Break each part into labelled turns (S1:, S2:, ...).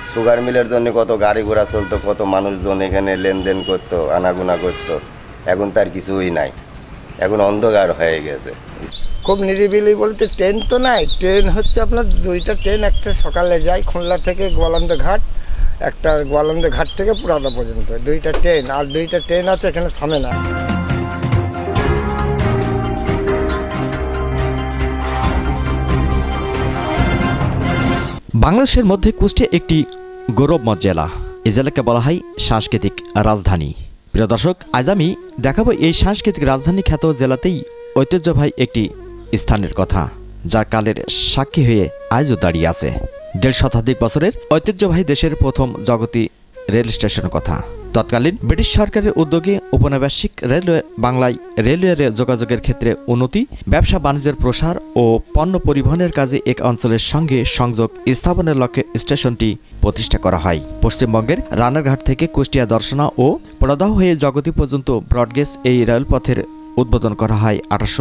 S1: Sugar মিলের জন্য কত গাড়ি ঘোড়া চলতো, কত মানুষজন এখানে লেনদেন করতো, আনাগোনা করতো। এখন তার কিছুই নাই, এখন অন্ধকার হয়ে গেছে।
S2: খুব নিরিবিলি বলতে ট্রেন তো নাই। ট্রেন হচ্ছে আপনার দুইটা ট্রেন, একটা সকালে যায় খুলনা থেকে গোয়ালন্দ ঘাট, একটা গোয়ালন্দ ঘাট থেকে পুরাদা পর্যন্ত দুইটা ট্রেন, আর দুইটা ট্রেন আছে এখানে থামে না।
S3: বাংলাদেশের মধ্যে কুষ্টিয়া একটি গৌরবময় জেলা। এই জেলাকে বলা হয় সাংস্কৃতিক রাজধানী। প্রিয় দর্শক, আজ আমি দেখাবো এই সাংস্কৃতিক রাজধানী খ্যাত জেলাতেই ঐতিহ্যবাহী একটি স্থানের কথা, যা কালের সাক্ষী হয়ে আজও দাঁড়িয়ে আছে। ১.৫ শতাধিক বছরের ঐতিহ্যবাহী দেশের প্রথম জগতি রেল স্টেশনের কথা। তৎকালীন ব্রিটিশ সরকারের উদ্যোগে উপনিবেশিক রেলওয়ে বাংলায় রেলওয়ে যোগাযোগের ক্ষেত্রে উন্নতি, ব্যবসা বাণিজ্যের প্রসার ও পণ্য পরিবহনের কাজে এক অঞ্চলের সঙ্গে সংযোগ স্থাপনের লক্ষ্যে স্টেশনটি প্রতিষ্ঠা করা হয়। পশ্চিমবঙ্গের রানারঘাট থেকে কুষ্টিয়া দর্শনা ও পড়াদহ হয়ে জগতি পর্যন্ত ব্রডগেজ এই রেলপথের উদ্বোধন করা হয়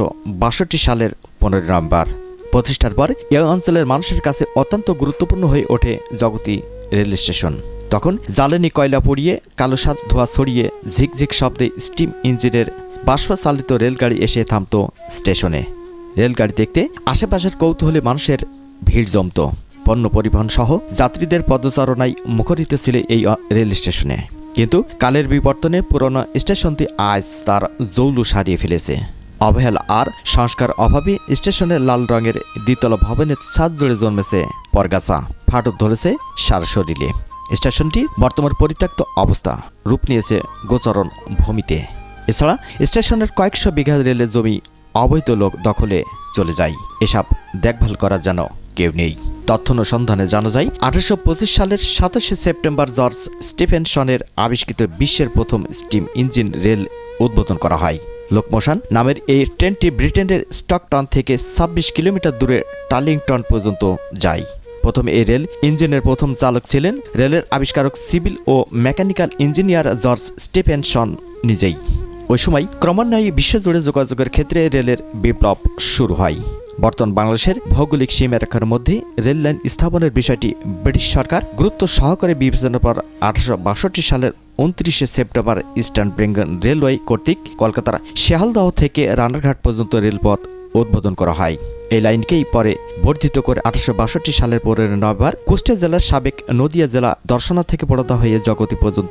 S3: ১৮৬২ সালের ১৫ নভেম্বর। প্রতিষ্ঠার পর এই অঞ্চলের মানুষের কাছে অত্যন্ত গুরুত্বপূর্ণ হয়ে ওঠে জগতি রেল স্টেশন। তখন জ্বালানি কয়লা পড়িয়ে কালো সাদ ধোঁয়া ছড়িয়ে ঝিকঝিক শব্দে স্টিম ইঞ্জিনের বাষ্পচালিত রেলগাড়ি এসে থামত স্টেশনে। রেলগাড়ি দেখতে আশেপাশের কৌতূহলী মানুষের ভিড় জমত। পণ্য পরিবহন সহ যাত্রীদের পদচারণায় মুখরিত ছিল এই রেল স্টেশনে। কিন্তু কালের বিবর্তনে পুরনো স্টেশনটি আজ তার জৌলুস হারিয়ে ফেলেছে। অবহেলা আর সংস্কার অভাবে স্টেশনের লাল রঙের দ্বিতল ভবনের ছাদ জুড়ে জন্মেছে পরগাছা, ফাটল ধরেছে সারা শরীরে। স্টেশনটি বর্তমান পরিত্যক্ত অবস্থা রূপ নিয়েছে গোচরণ ভূমিতে। এছাড়া স্টেশনের কয়েকশো বিঘা রেলের জমি অবৈধ লোক দখলে চলে যায়। এসব দেখভাল করার যেন কেউ নেই। তথ্য অনুসন্ধানে জানা যায় ১৮২৫ সালের ২৭শে সেপ্টেম্বর জর্জ স্টিফেনসনের আবিষ্কৃত বিশ্বের প্রথম স্টিম ইঞ্জিন রেল উদ্বোধন করা হয়। লোকমোশন নামের এই ট্রেনটি ব্রিটেনের স্টকটন থেকে ২৬ কিলোমিটার দূরে টার্লিংটন পর্যন্ত যায়। প্রথমে এই রেল ইঞ্জিনের প্রথম চালক ছিলেন রেলের আবিষ্কারক সিভিল ও মেকানিক্যাল ইঞ্জিনিয়ার জর্জ স্টিফেনসন নিজেই। ওই সময় ক্রমান্বয়ে বিশ্বজুড়ে যোগাযোগের ক্ষেত্রে রেলের বিপ্লব শুরু হয়। বর্তমান বাংলাদেশের ভৌগোলিক সীমারেখার মধ্যে রেল লাইন স্থাপনের বিষয়টি ব্রিটিশ সরকার গুরুত্ব সহকারে বিবেচনার পর ১৮৬২ সালের ২৯শে সেপ্টেম্বর ইস্টার্ন বেঙ্গল রেলওয়ে কর্তৃক কলকাতার শিয়ালদহ থেকে রানারঘাট পর্যন্ত রেলপথ উদ্বোধন করা হয়। এই লাইনকেই পরে বর্ধিত করে ১৮৬২ সালের ১৫ নভেম্বর কুষ্টিয়া জেলার সাবেক নদিয়া জেলা দর্শনা থেকে পড়াদহ হয়ে জগতি পর্যন্ত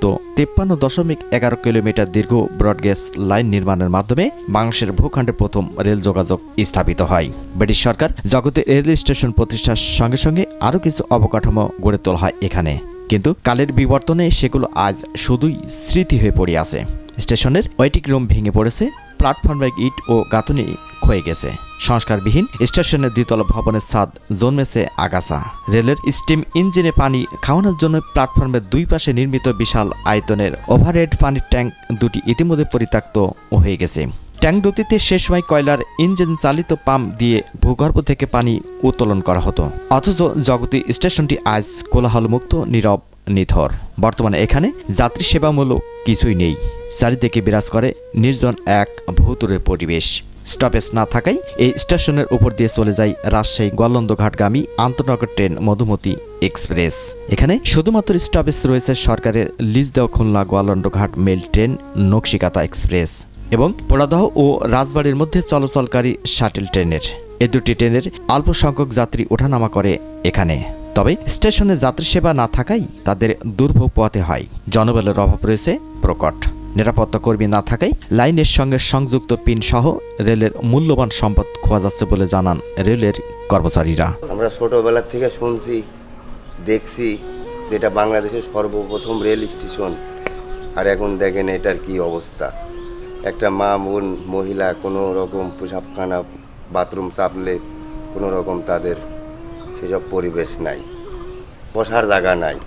S3: ৫৩.১১ কিলোমিটার দীর্ঘ ব্রডগেজ লাইন নির্মাণের মাধ্যমে বাংলাদেশের ভূখণ্ডে প্রথম রেল যোগাযোগ স্থাপিত হয়। ব্রিটিশ সরকার জগতি রেল স্টেশন প্রতিষ্ঠার সঙ্গে সঙ্গে আরও কিছু অবকাঠামো গড়ে তোলা হয় এখানে, কিন্তু কালের বিবর্তনে সেগুলো আজ শুধুই স্মৃতি হয়ে পড়ে আছে। স্টেশনের ওয়েটিং রুম ভেঙে পড়েছে, প্ল্যাটফর্মে ইট ও গাঁথুনি ক্ষয়ে গেছে। সংস্কারবিহীন স্টেশনের দ্বিতল ভবনের ছাদ জন্মেছে আগাছা। রেলের স্টিম ইঞ্জিনে পানি খাওয়ানোর জন্য প্ল্যাটফর্মের দুই পাশে নির্মিত বিশাল আয়তনের ওভারহেড পানির ট্যাঙ্ক দুটি ইতিমধ্যে পরিত্যক্ত হয়ে গেছে। ট্যাঙ্ক দুটিতে সে সময় কয়লার ইঞ্জিন চালিত পাম্প দিয়ে ভূগর্ভ থেকে পানি উত্তোলন করা হতো। অথচ জগতি স্টেশনটি আজ কোলাহলমুক্ত, নীরব, নিথর। বর্তমানে এখানে যাত্রী সেবামূলক কিছুই নেই। চারিদিকে বিরাজ করে নির্জন এক ভৌতুরে পরিবেশ। স্টপেজ না থাকায় এই স্টেশনের উপর দিয়ে চলে যায় রাজশাহী গোয়ালন্দঘাটগামী আন্তনগর ট্রেন মধুমতি এক্সপ্রেস। এখানে শুধুমাত্র স্টপেজ রয়েছে সরকারের লিজ দেওয়া Khulna Goalundo Ghat mail train Nakshikatha express এবং পোড়াদহ ও রাজবাড়ির মধ্যে চলাচলকারী শাটেল ট্রেনের। এই দুটি ট্রেনের অল্প সংখ্যক যাত্রী ওঠানামা করে এখানে। তবে স্টেশনে যাত্রী সেবা না থাকায় তাদের দুর্ভোগ পোহাতে হয়। জনবলের অভাব রয়েছে প্রকট। নিরাপত্তা কর্মী না থাকায় লাইনের সঙ্গে সংযুক্ত পিন সহ রেলের মূল্যবান সম্পদ খোয়া যাচ্ছে বলে জানান রেলের কর্মচারীরা।
S1: আমরা ছোটবেলা থেকে শুনছি, দেখছি যেটা বাংলাদেশের সর্বপ্রথম রেল স্টেশন, আর এখন দেখেন এটার কি অবস্থা। একটা মা বোন মহিলা কোনো রকম পেশাবখানা বাথরুম চাপলে কোনো রকম তাদের সেসব পরিবেশ নাই, বসার জায়গা নাই,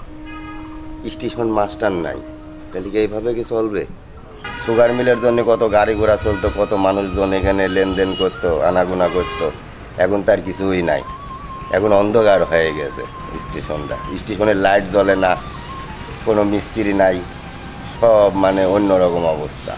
S1: স্টেশন মাস্টার নাই, তাহলে কি এইভাবে কি চলবে? সুগার মিলের জন্য কত গাড়ি ঘোড়া চলতো, কত মানুষজন এখানে লেনদেন করতো, আনাগোনা করতো। এখন তার কিছুই নাই, এখন অন্ধকার হয়ে গেছে স্টেশনটা। স্টেশনের লাইট জ্বলে না, কোনো মিস্ত্রি নাই, সব মানে অন্যরকম অবস্থা।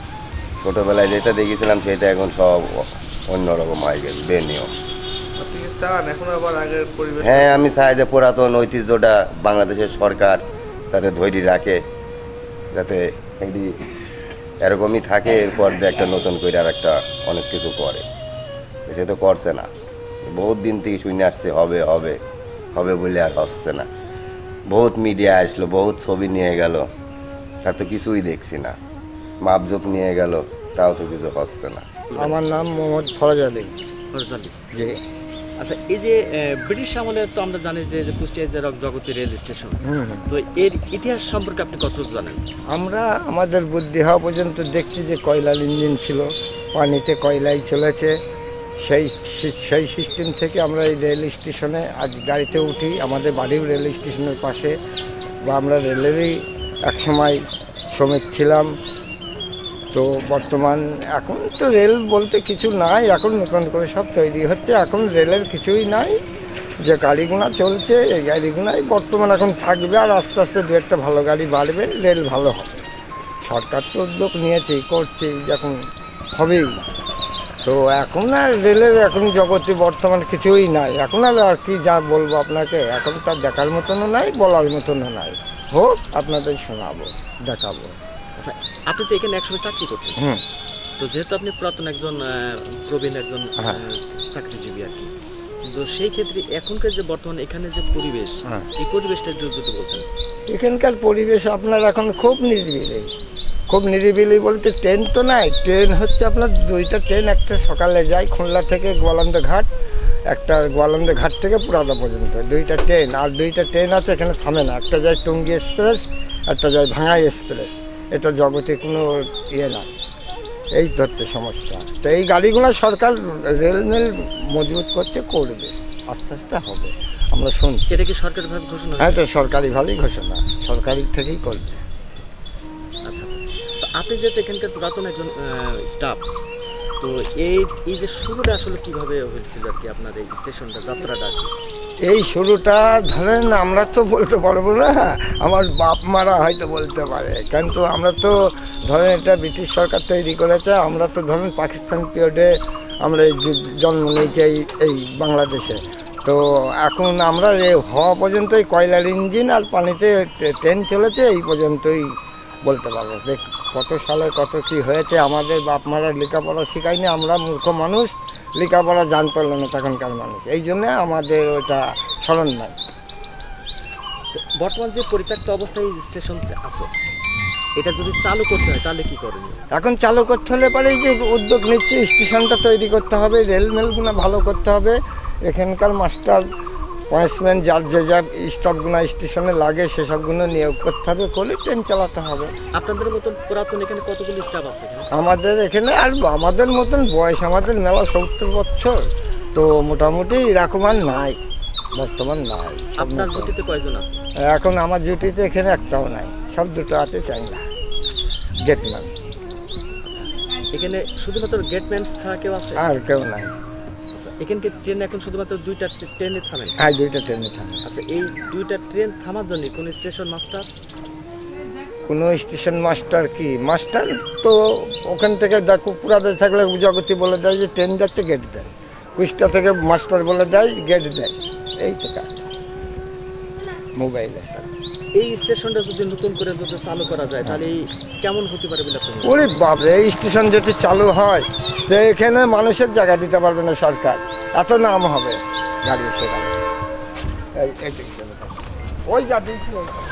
S1: ছোটোবেলায় যেটা দেখেছিলাম সেটা এখন সব অন্যরকম হয়ে গেছে, বেনিয়ম।
S4: চান এখন আবার আগের পরিবেশ?
S1: হ্যাঁ, আমি চাই যে পুরাতন ঐতিহ্যটা বাংলাদেশের সরকার যাতে ধৈর্য রাখে, যাতে একটি এরকমই থাকে, এরপর দিয়ে একটা নতুন করে আর একটা অনেক কিছু করে। সে তো করছে না, বহুত দিন থেকে শুনে আসছে হবে হবে হবে বলে আর হচ্ছে না। বহুত মিডিয়া আসলো, বহুত ছবি নিয়ে গেল, তার তো কিছুই দেখছি না। মাপজোপ নিয়ে গেল, তাও তো কিছু হচ্ছে না।
S2: আমার নাম মোহাম্মদ ফরাজ আলী। জি।
S3: আচ্ছা, এই যে ব্রিটিশ আমলে তো আমরা জানি যে কুষ্টিয়া যে জগতী রেল স্টেশন, তো এর ইতিহাস সম্পর্কে আপনি কত জানেন?
S2: আমরা আমাদের বুদ্ধি হওয়া পর্যন্ত দেখছি যে কয়লার ইঞ্জিন ছিল, পানিতে কয়লাই চলেছে। সেই সিস্টেম থেকে আমরা এই রেল স্টেশনে আজ গাড়িতে উঠি। আমাদের বাড়িও রেল স্টেশনের পাশে, বা আমরা রেলেরই একসময় শ্রমিক ছিলাম। তো বর্তমান এখন তো রেল বলতে কিছু নাই, এখন নতুন করে সব তৈরি হচ্ছে। এখন রেলের কিছুই নাই, যে গাড়িগুলো চলছে এই গাড়িগুলাই বর্তমান এখন থাকবে, আর আস্তে আস্তে দু একটা ভালো গাড়ি বাড়বে, রেল ভালো হবে। সরকার তো উদ্যোগ নিয়েছে, করছে, যখন হবেই। তো এখন আর রেলের এখন জগতে বর্তমান কিছুই নাই। এখন আর কি যা বলবো আপনাকে, এখন তার দেখার মতনও নাই, বলার মতনও নাই। হোক, আপনাদের শোনাবো, দেখাবো।
S3: আচ্ছা, আপনি তো এখানে একসময় চাকরি করতেন, তো যেহেতু আপনি পুরাতন একজন প্রবীণ একজন চাকরিজীবী আর কি, তো সেই ক্ষেত্রে এখনকার যে বর্তমান এখানে যে পরিবেশ, এই পরিবেশটা যদি বলতেন।
S2: এখানকার পরিবেশ আপনার এখন খুব নিরিবিলি, খুব নিরিবিলি বলতে ট্রেন তো নাই। ট্রেন হচ্ছে আপনার দুইটা ট্রেন, একটা সকালে যায় খুলনা থেকে গোয়ালন্দ ঘাট, একটা গোয়ালন্দ ঘাট থেকে পুরাদা পর্যন্ত দুইটা ট্রেন। আর দুইটা ট্রেন আছে এখানে থামে না, একটা যায় টুঙ্গি এক্সপ্রেস, একটা যায় ভাঙাই এক্সপ্রেস। এটা জগতে কোনো ইয়ে না, এই ধরতে সমস্যা। তো এই গাড়িগুলো সরকার রেল মেল মজবুত করতে করবে, আস্তে আস্তে হবে, আমরা শুনছি।
S3: এটা কি সরকারিভাবে ঘোষণা?
S2: হ্যাঁ, এটা সরকারিভাবেই ঘোষণা, সরকারি থেকেই করবে।
S3: আচ্ছা, তো আপনি যেহেতু এখানকার পুরাতন একজন স্টাফ, তো এই যে শুরুটা আসলে কিভাবে হয়েছিল আর কি আপনার এই স্টেশনটা, যাত্রাটা?
S2: এই শুরুটা ধরেন আমরা তো বলতে পারবো না, আমার বাপ মারা হয়তো বলতে পারে, কিন্তু আমরা তো ধরেন এটা ব্রিটিশ সরকার তৈরি করেছে। আমরা তো ধরেন পাকিস্তান পিরিয়ডে আমরা জন্ম নিয়েছি এই বাংলাদেশে। তো এখন আমরা হওয়া পর্যন্তই কয়লার ইঞ্জিন আর পানিতে ট্রেন চলেছে, এই পর্যন্তই বলতে পারবো। দেখ কত সালে কত কি হয়েছে, আমাদের বাপ মারা লেখাপড়া শেখায়নি, আমরা মূর্খ মানুষ, লেখাপড়া জান পারলো না তখনকার মানুষ, এই জন্যে আমাদের ওটা স্মরণ নাই।
S3: বর্তমান যে পরিত্যক্ত অবস্থায় স্টেশন আছে, এটা যদি চালু করতে হয় তাহলে কি করবেন?
S2: এখন চালু করতে হলে পরে এই যে উদ্যোগ নিচ্ছে, স্টেশনটা তৈরি করতে হবে, রেল মেলগুলো ভালো করতে হবে, এখানকার মাস্টার পয়েন্টসম্যান যার যে যা স্টাফগুলো স্টেশনে লাগে সেসবগুলো নিয়োগ করতে হবে, করে ট্রেন চালাতে হবে।
S3: আপনাদের মতন পুরাতন এখানে কতগুলো স্টাফ আছে?
S2: আমাদের এখানে আর আমাদের মতন বয়স, আমাদের মেলা 70 বছর, তো মোটামুটি এরকম আর নাই, বর্তমান নাই।
S3: আপনার ডিউটিতে কয়জন আছে
S2: এখন? আমার ডিউটিতে এখানে একটাও নাই, সব দুটো আছে চাইনা গেটম্যান।
S3: এখানে শুধুমাত্র গেটম্যান ছাড়া কেউ আছে?
S2: আর কেউ নাই।
S3: এখানকে ট্রেন এখন শুধুমাত্র দুইটা ট্রেনে থামেন?
S2: হ্যাঁ, দুইটা ট্রেনে থামেন।
S3: আচ্ছা, এই দুইটা ট্রেন থামার জন্য কোন স্টেশন মাস্টার?
S2: কোনো স্টেশন মাস্টার কি মাস্টার তো ওখান থেকে দেখো পুরাতে থাকলে জগতি বলে দেয় যে ট্রেন যাচ্ছে, গেট দেয়। কুষ্টা থেকে মাস্টার বলে দেয়, গেট দেয়। এই তো কাজ মোবাইলে।
S3: এই স্টেশনটা যদি নতুন করে যদি চালু করা যায় তাহলে কেমন হতে পারে বলে আপনি?
S2: ওরে বাপরে, এই স্টেশন যদি চালু হয় তো এখানে মানুষের জায়গা দিতে পারবে না সরকার, এত নাম হবে গাড়ি সেখানে। ওই যা দিয়েছিল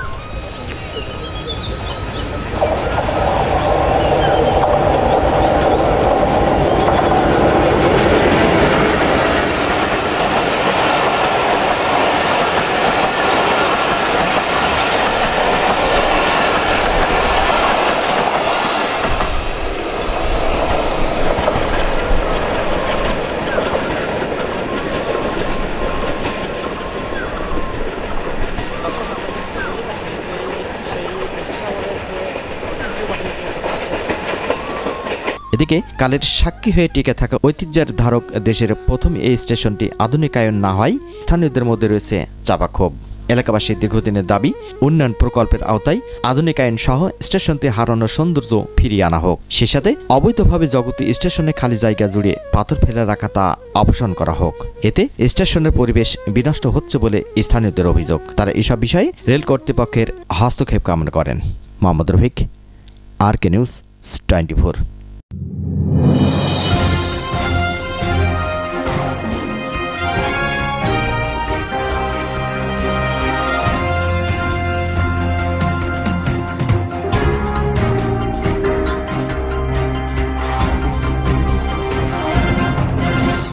S3: এদিকে কালের সাক্ষী হয়ে টিকে থাকা ঐতিহ্যের ধারক দেশের প্রথম এই স্টেশনটি আধুনিকায়ন না হয় স্থানীয়দের মধ্যে রয়েছে চাপা ক্ষোভ। এলাকাবাসীর দীর্ঘদিনের দাবি উন্নয়ন প্রকল্পের আওতায় আধুনিকায়ন সহ স্টেশনটি হারানোর সৌন্দর্য ফিরিয়ে আনা হোক। সে সাথে অবৈধভাবে জগতী স্টেশনে খালি জায়গা জুড়ে পাথর ফেলে রাখা তা অপসারণ করা হোক। এতে স্টেশনের পরিবেশ বিনষ্ট হচ্ছে বলে স্থানীয়দের অভিযোগ। তারা এসব বিষয়ে রেল কর্তৃপক্ষের হস্তক্ষেপ কামনা করেন। Mohammad Rafiq, RK news 24।